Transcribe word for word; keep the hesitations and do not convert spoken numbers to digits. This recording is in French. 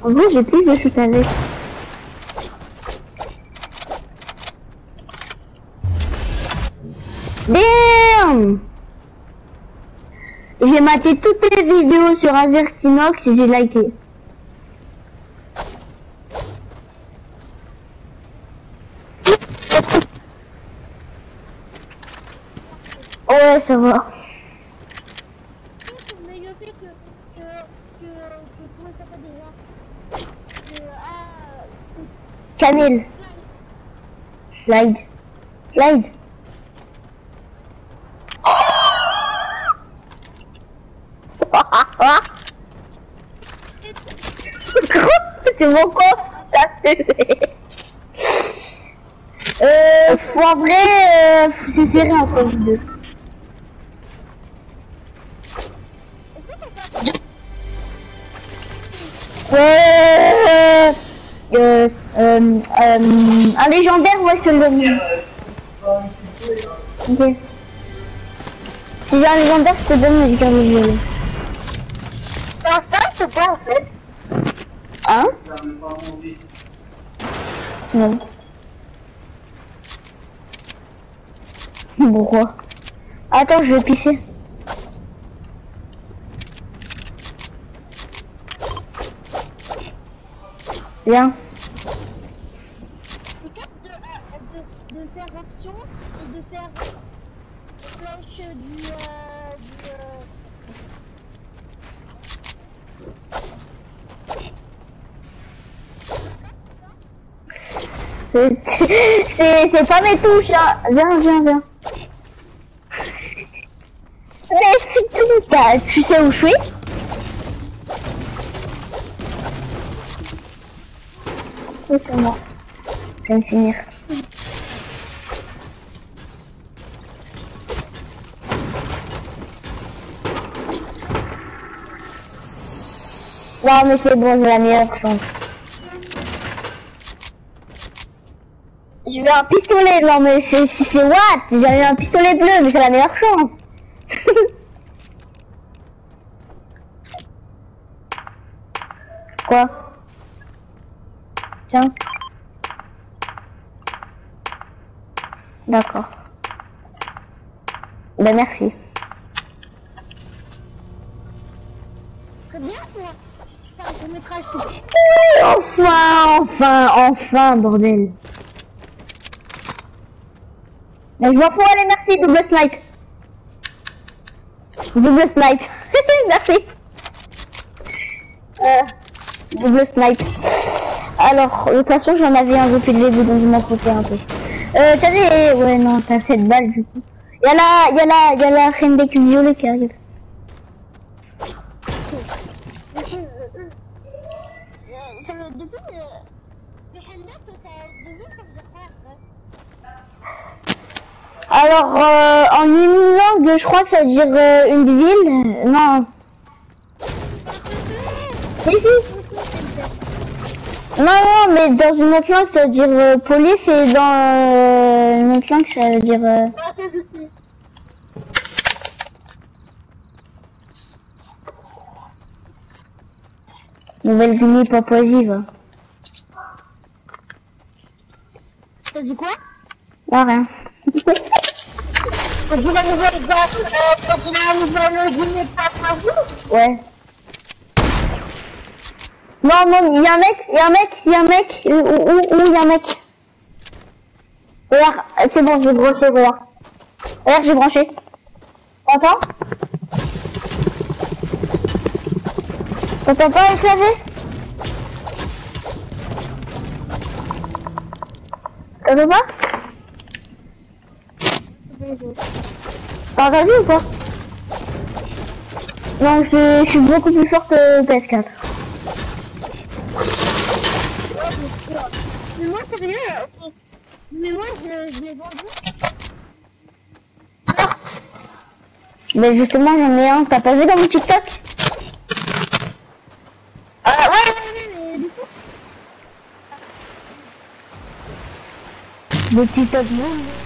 En vrai, j'ai plus de shoot avec. Damn! J'ai maté toutes les vidéos sur Azertinox et j'ai liké. Ouais, ça va. Mais le fait que, que, que, que comment ça s'appelle déjà que, ah, Camille. Slide. Slide. C'est mon coffre, ça fait. Euh, faut en vrai, euh, c'est serré entre vous deux. Euh, euh, euh, euh, un légendaire, ouais, je te le donne. Ok. Si j'ai un légendaire, je te donne le carnet violet. c'est un stade ou pas en fait? Hein? Non. Pourquoi? Attends, je vais pisser. Viens. C'est cap de, euh, de, de faire option et de faire flash du, euh, du euh... C'est c'est pas mes touches, hein. Viens, viens, viens. Mais putain, tu sais où je suis? Oui, c'est moi. Je viens de finir. Non, mais c'est bon, j'ai la meilleure chance. Je veux un pistolet, non mais c'est c'est what? J'avais un pistolet bleu, mais c'est la meilleure chance. Quoi? Tiens. D'accord. Ben merci. Très bien, toi. Faire un court-métrage, c'est Oui, enfin, enfin, enfin, bordel. Mais je m'en fous, allez, merci, double snipe. Double snipe. Merci. Euh, double snipe. Alors, de toute façon, j'en avais un depuis le début, donc je m'en foutais un peu. Euh, t'as des... Ouais, non, t'as sept balles, du coup. Y'a la... Y'a la... Y'a la reine des cubes violets qui arrive. ça veut depuis le... Le hand-up, ça devait faire de faire. Alors, euh, en une langue, je crois que ça veut dire euh, une ville. Non. Si, si. Non, non, mais dans une autre langue, ça veut dire euh, police et dans euh, une autre langue, ça veut dire... Euh... Ah, ça aussi. Nouvelle-Guinée, Papouasie, va. T'as dit quoi? Non, rien. Quand tu la nouvelle quand tu la nouvelle Guinée Papouasie? Ouais. Non, non, il y a un mec, il y a un mec, il y a un mec, où, où, où, il y a un mec. Regarde, c'est bon, je vais brancher, regarde. Regarde, j'ai branché. T'entends? T'entends pas le clavier? T'entends pas? T'as entendu ou pas? Non, je, je suis beaucoup plus fort que P S quatre. Mais moi, sérieux, c'est... Mais moi, je, je l'ai vendu. Mais justement, j'en ai un. T'as pas vu dans mon TikTok? Ah ouais, ouais, ouais, mais du coup... Le TikTok, non.